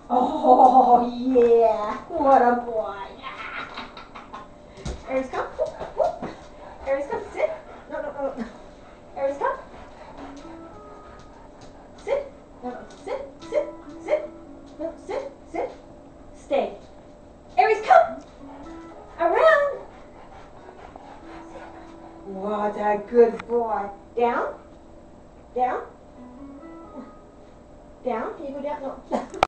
Oh, yeah. What a boy. Aries, come. Aries, come. Sit. No, no, no. Aries, come. Sit. No, no. Sit. Sit. Sit. No, sit. Sit. Stay. Aries, come. Around. What a good boy. Down. Down. Down. Can you go down? No.